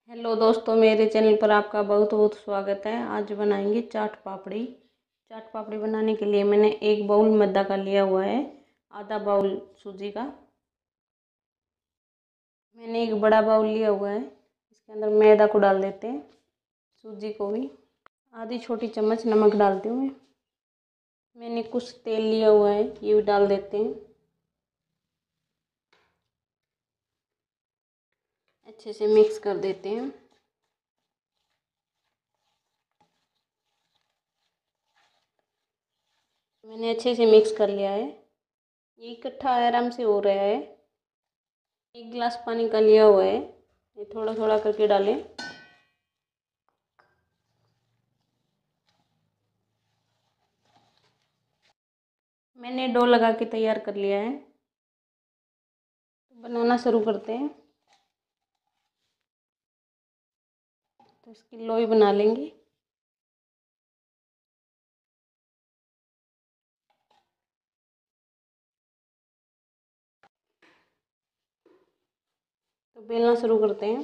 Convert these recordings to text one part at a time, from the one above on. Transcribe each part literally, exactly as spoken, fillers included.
Hello दोस्तों, मेरे channel पर आपका बहुत बहुत स्वागत है। आज बनाएंगे चाट पापड़ी। चाट पापड़ी बनाने के लिए मैंने एक बाउल मैदा का लिया हुआ है, आधा बाउल सूजी का। मैंने एक बड़ा बाउल लिया हुआ है, इसके अंदर मैदा को डाल देते हैं, सूजी को भी। आधी छोटी चम्मच नमक डालती हूँ मैं। मैंने कुछ तेल लिया हुआ है, ये भी डाल देते हैं। अच्छे से मिक्स कर देते हैं। मैंने अच्छे से मिक्स कर लिया है, ये इकट्ठा आराम से हो रहा है। एक गिलास पानी का लिया हुआ है, ये थोड़ा थोड़ा करके डालें। मैंने डो लगा के तैयार कर लिया है, तो बनाना शुरू करते हैं। तो इसकी लोई बना लेंगे। तो बेलना शुरू करते हैं।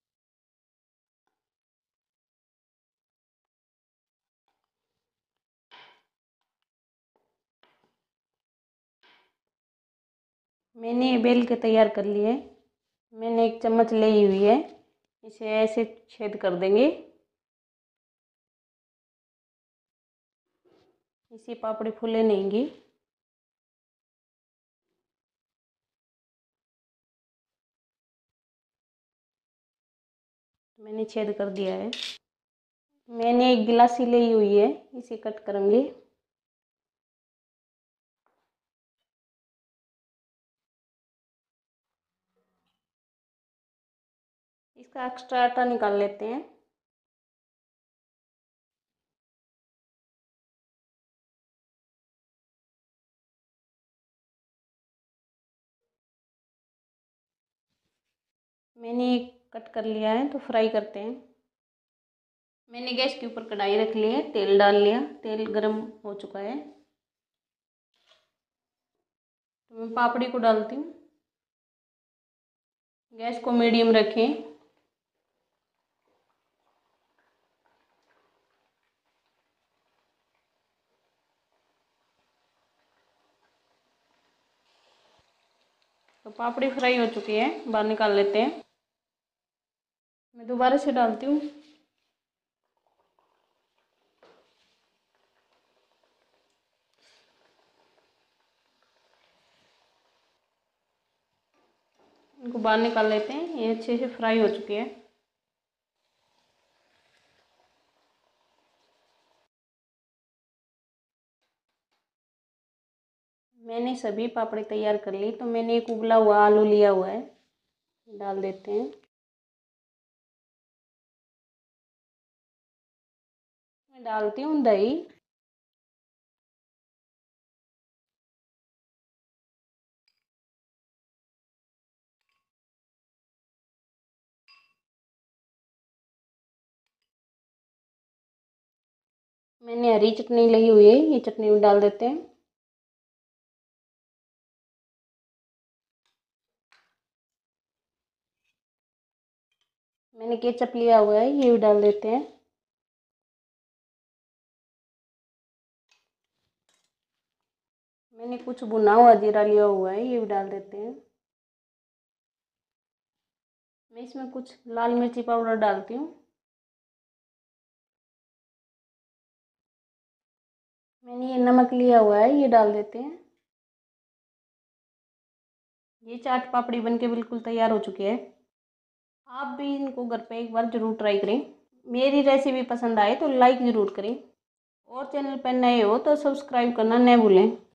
मैंने ये बेल के तैयार कर लिए है। मैंने एक चम्मच ली हुई है, इसे ऐसे छेद कर देंगे। इसी पापड़ी फूले नहींगी। मैंने छेद कर दिया है। मैंने एक गिलासी ली हुई है, इसे कट करूँगी। इसका एक्स्ट्रा आटा निकाल लेते हैं। मैंने एक कट कर लिया है, तो फ्राई करते हैं। मैंने गैस के ऊपर कढ़ाई रख ली है, तेल डाल लिया। तेल गरम हो चुका है, तो मैं पापड़ी को डालती हूँ। गैस को मीडियम रखें। तो पापड़ी फ्राई हो चुकी है, बाहर निकाल लेते हैं। मैं दोबारा से डालती हूँ। इनको बाहर निकाल लेते हैं, ये अच्छे से फ्राई हो चुकी है। मैंने सभी पापड़ी तैयार कर ली। तो मैंने एक उबला हुआ आलू लिया हुआ है, डाल देते हैं। मैं डालती हूँ दही। मैंने हरी चटनी ली हुई है, ये चटनी भी डाल देते हैं। मैंने केचप लिया हुआ है, ये भी डाल देते हैं। मैंने कुछ भुना हुआ जीरा लिया हुआ है, ये भी डाल देते हैं। मैं इसमें कुछ लाल मिर्ची पाउडर डालती हूँ। मैंने ये नमक लिया हुआ है, ये डाल देते हैं। ये चाट पापड़ी बनके बिल्कुल तैयार हो चुकी है। आप भी इनको घर पे एक बार ज़रूर ट्राई करें। मेरी रेसिपी पसंद आए तो लाइक ज़रूर करें, और चैनल पर नए हो तो सब्सक्राइब करना न भूलें।